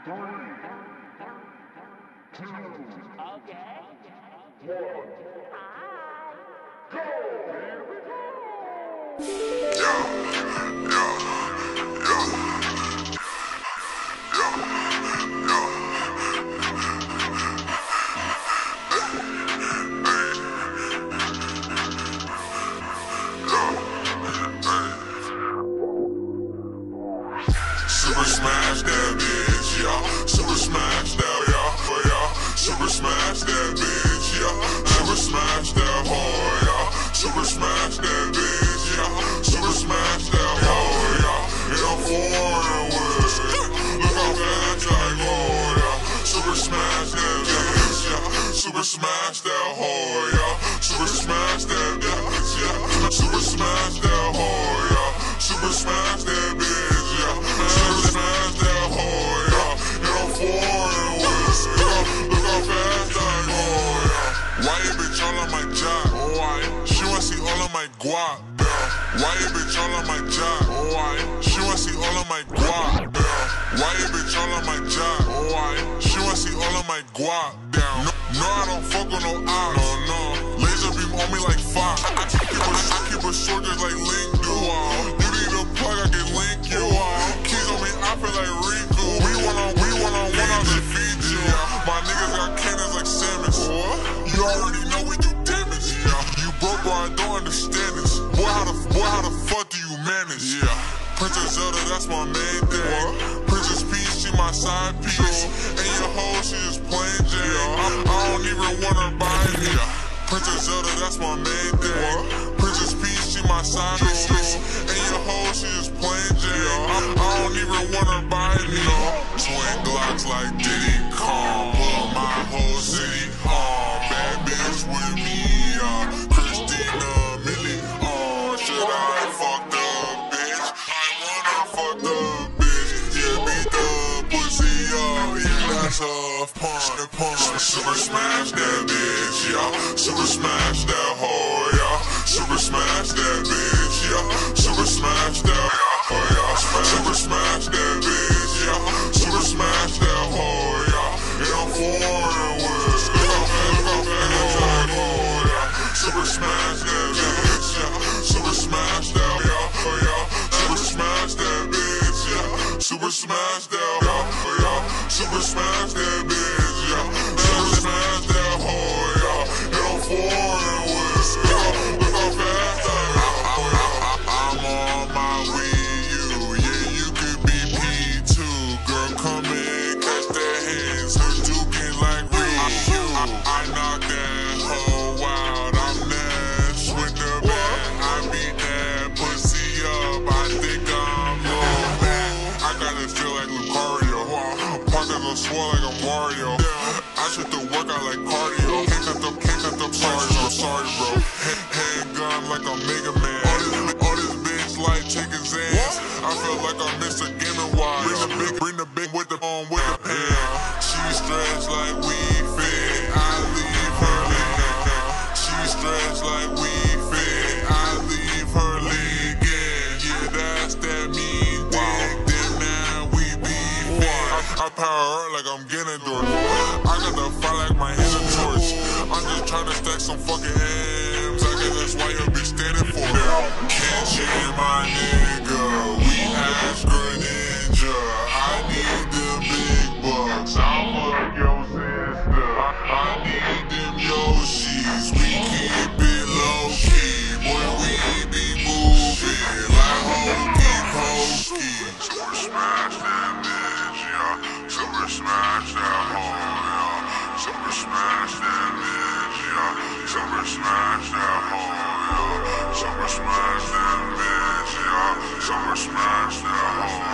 Super smash that bitch, yeah. Super smash that, yeah, yeah. Super smash that bitch, yeah. Super smash that hoe, yeah. Super smash that bitch, yeah. Super smash that hoe, yeah. And I'm foreign with it. Look how fast I go, yeah. Super smash that bitch, yeah. Super smash that hoe, yeah. Super smash that bitch, yeah. Super smash that hoe, yeah. Super smash that bitch, yeah. Super smash that hoe, yeah. And I'm foreign with it. Look how fast I go, yeah. Why you bitch all on my job? Why? She wanna see all of my guap, yeah. Why you bitch all on my job? Why? She wanna see all of my guap, yeah. Why you bitch all on my job? Why? She wanna see all of my guap, down. No, I don't fuck with no ops. No. Laser beam on me like Fox. I keep a short just like Link do. You need a plug, I can link you. Keys on me, I feel like Riku. We one on one, I'll defeat you. My niggas got cannons like Samus. You already know we do damage. You broke, bro, I don't understand this. Boy, how the fuck do you manage? Princess Zelda, that's my main thing. Princess Peach, she my side piece. And your hoe, she just plain Jane. I don't even want her by me. Princess Zelda, that's my main thing. Princess Peach, she my side piece. And your hoe, she just plain Jane. I don't even want her by me. Twin Glocks like Diddy Kong. Put my whole city on. Bad bitch with me, Christina Millie. Should I fuck the bitch? I wanna fuck the bitch. Yeah, beat the pussy up. Yeah, that's a punk. Super smash that bitch, yeah. Super smash that hoe, yeah. Super smash that bitch, yeah. Super smash that, yeah. Super smash that bitch, yeah. Super smash that hoe, yeah. And I'm foreign with it. Super smash that bitch, yeah. Super smash that, yeah. Super smash that bitch, yeah. Super smash that, yeah. Super smash that bitch, yeah. Super smash that hoe, yeah. And I'm foreign with it. Look how fast I'm on my Wii U. Yeah, you could be P2. Girl, come in, catch that hands. Her duking like Ryu. I knock that hoe out. I'm Nash with the bat. I beat that pussy up. I think I'm your man. I got it feel like Lucario. Pockets are swole like a Mario. I shoot the workout like cardio. Can't cut the sorry bro. Handgun like a Mega Man. All this bitch like chicken Zans. I feel like I'm Mr. Game & Watch. Bring the big with the pen. She stretched like we fit. I leave her leg. She stretched like we fit. I leave her leg. Yeah, that's that mean dick. Then now we be fit. I power her like I'm Ganondorf. I got the fire like my hands a torch. I'm just trying to stack some fucking M's. I guess that's why your bitch standing for it. Can't change my nigga. We Astra Ninja. I need the big bucks. I'll fuck your sister. I need them Yoshis. We keep it low key. Boy, we be moving like hokey. Super smash that bitch, yeah. Super smash that hoe, yeah. Super smash that bitch, yeah. Super smash that hoe, yeah. Super smash that bitch, yeah. Super smash that hoe.